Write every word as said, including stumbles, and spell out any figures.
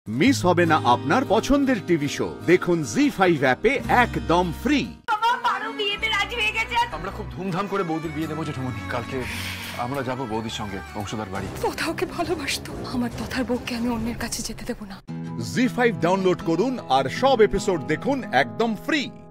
Miss হবে না আপনার পছন্দের টিভি শো। দেখুন জি ফাইভ অ্যাপে একদম ফ্রি। আমরা খুব ধুমধাম করে বৌদির বিয়ে দেবো জেঠুমনি। কালকে আমরা যাব বৌদির সঙ্গে বংশধর বাড়ি। তথা ওকে ভালোবাসতো, আমার তথার বউকে আমি অন্যের কাছে যেতে দেবো না। জি ফাইভ ডাউনলোড করুন আর সব এপিসোড দেখুন একদম ফ্রি।